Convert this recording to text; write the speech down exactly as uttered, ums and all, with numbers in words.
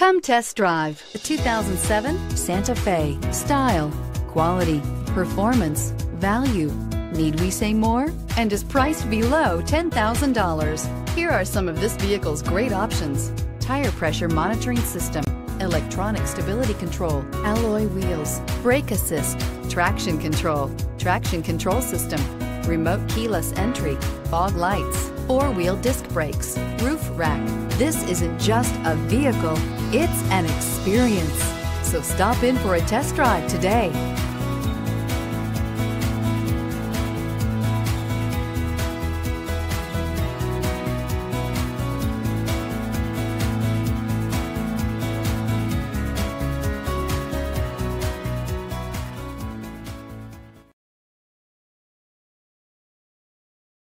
Come test drive the two thousand seven Santa Fe. Style, quality, performance, value. Need we say more? And is priced below ten thousand dollars. Here are some of this vehicle's great options: tire pressure monitoring system, electronic stability control, alloy wheels, brake assist, traction control, traction control system, remote keyless entry, fog lights, four-wheel disc brakes, roof rack. This isn't just a vehicle, it's an experience. So stop in for a test drive today.